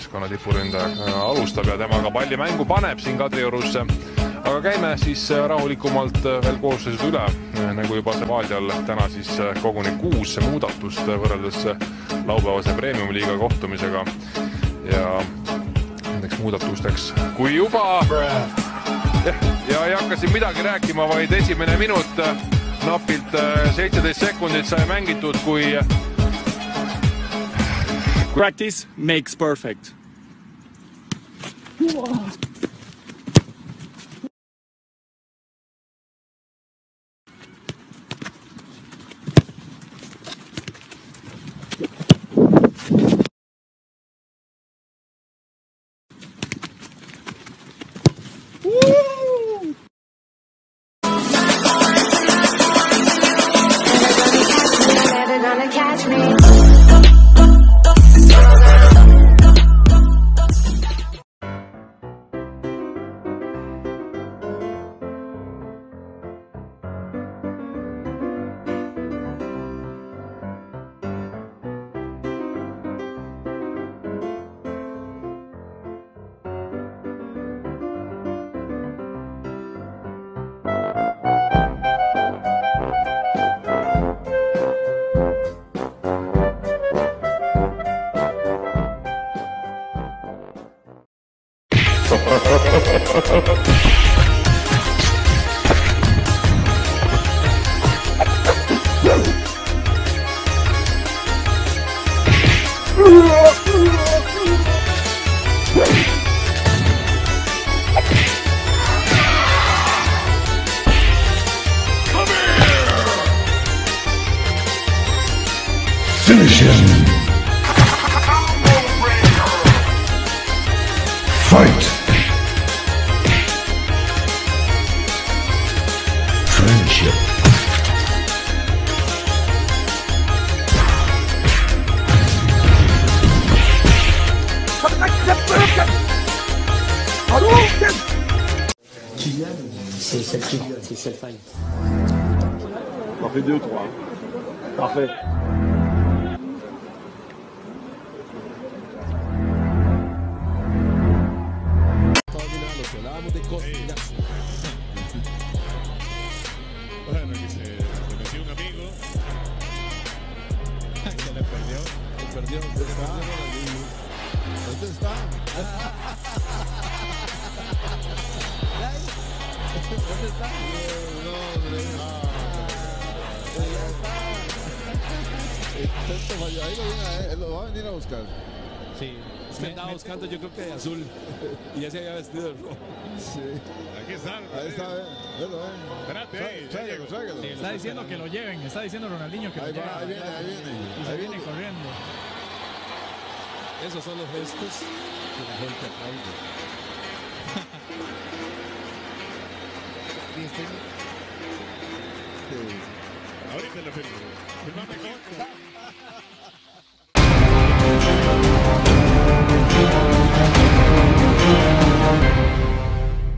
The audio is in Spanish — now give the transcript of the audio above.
meeskonna tipuründaja alustab ja temaga palli mängu paneb siin Kadriorus. Aga käime siis rahulikumalt veel kooslused üle, nagu juba Sevadial täna siis koguni 6 muudatust võrreldes laupäevase Premium-liiga kohtumisega. Ja nendeks muudatusteks, kui juba ja ei hakka siin midagi rääkima, vaid esimene minut, napilt 17 sekundit sai mängitud, kui practice makes perfect. Finish him. Fight. Friendship. Kylian, c'est celle-ci, c'est celle faille. On fait 2 ou 3. Parfait. Bueno, que se metió un amigo. Que le perdió. ¿Dónde está? ¿Dónde está? Ahí lo va a venir a buscar. Sí, es que andaba buscando, yo creo que de azul. Y ya se había vestido de rojo. Sí. Aquí está. Ahí está, velo, Espérate, tráigalo. Sí, Está diciendo que lo lleven, está diciendo Ronaldinho que Ahí lo lleven. va, ahí viene. Y se viene corriendo. Esos son los gestos que la gente aplaude. Ahorita lo firmo. Firmame con.